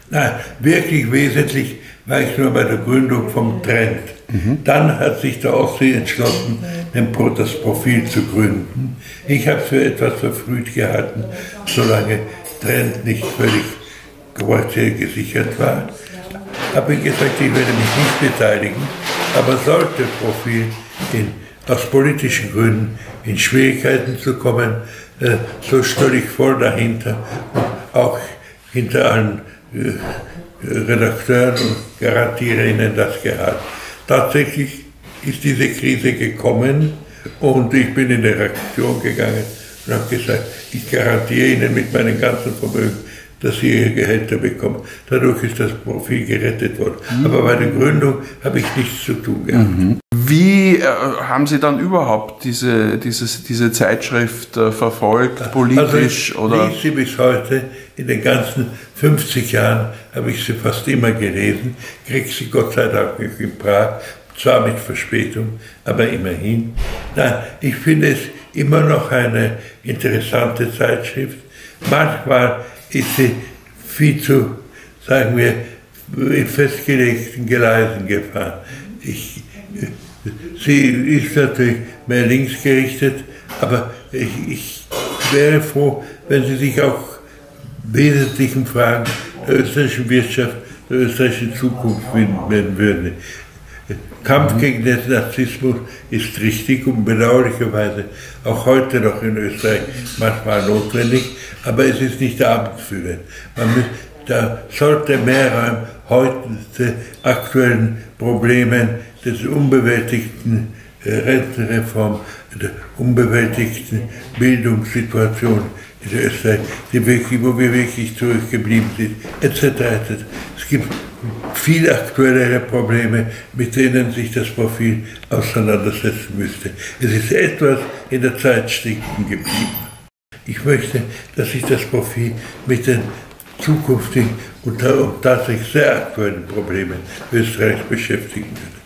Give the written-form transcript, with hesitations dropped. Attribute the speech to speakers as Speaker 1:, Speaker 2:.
Speaker 1: Nein, wirklich wesentlich war ich nur bei der Gründung vom Trend. Dann hat sich der Ossi entschlossen, das Profil zu gründen. Ich habe es für etwas verfrüht gehalten, solange Trend nicht völlig kommerziell gesichert war. Habe ich gesagt, ich werde mich nicht beteiligen, aber sollte Profil aus politischen Gründen in Schwierigkeiten zu kommen, so stehe ich voll dahinter und auch hinter allen Redakteuren und garantiere ihnen das Gehalt. Tatsächlich ist diese Krise gekommen und ich bin in die Redaktion gegangen und habe gesagt, ich garantiere Ihnen mit meinem ganzen Vermögen, dass Sie Ihre Gehälter bekommen. Dadurch ist das Profil gerettet worden. Aber bei der Gründung habe ich nichts zu tun gehabt.
Speaker 2: Wie haben Sie dann überhaupt diese Zeitschrift verfolgt, politisch?
Speaker 1: Also ich lese sie bis heute. In den ganzen 50 Jahren habe ich sie fast immer gelesen. Kriege sie Gott sei Dank nicht in Prag, zwar mit Verspätung, aber immerhin. Nein, ich finde es immer noch eine interessante Zeitschrift. Manchmal ist sie viel zu, sagen wir, in festgelegten Gleisen gefahren. Sie ist natürlich mehr links gerichtet, aber ich wäre froh, wenn sie sich auch wesentlichen Fragen der österreichischen Wirtschaft, der österreichischen Zukunft widmen würde. Kampf gegen den Narzissmus ist richtig und bedauerlicherweise auch heute noch in Österreich manchmal notwendig, aber es ist nicht abendfüllend. Da sollte mehr Raum heute aktuellen Problemen des unbewältigten Rentenreform, der unbewältigten Bildungssituation in Österreich, wo wir wirklich zurückgeblieben sind, etc. Es gibt viel aktuellere Probleme, mit denen sich das Profil auseinandersetzen müsste. Es ist etwas in der Zeit stecken geblieben. Ich möchte, dass sich das Profil mit den zukünftigen und tatsächlich sehr aktuellen Problemen Österreichs beschäftigen wird.